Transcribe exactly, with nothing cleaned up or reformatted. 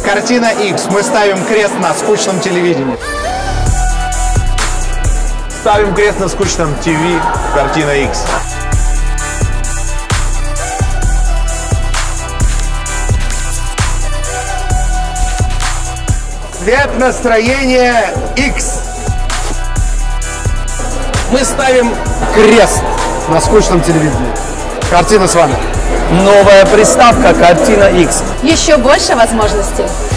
Картина X. Мы ставим крест на скучном телевидении. Ставим крест на скучном ТВ. Картина X. Цвет настроения X. Мы ставим крест на скучном телевидении. Картина с вами. Новая приставка «Картина X». Еще больше возможностей.